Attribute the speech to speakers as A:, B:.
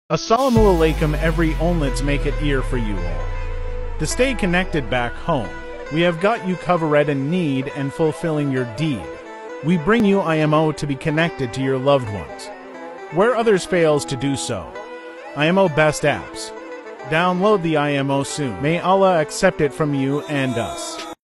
A: Assalamu alaikum, every onlets make it ear for you all. To stay connected back home, we have got you covered in need and fulfilling your deed. We bring you IMO to be connected to your loved ones, where others fails to do so. IMO best apps. Download the IMO soon. May Allah accept it from you and us.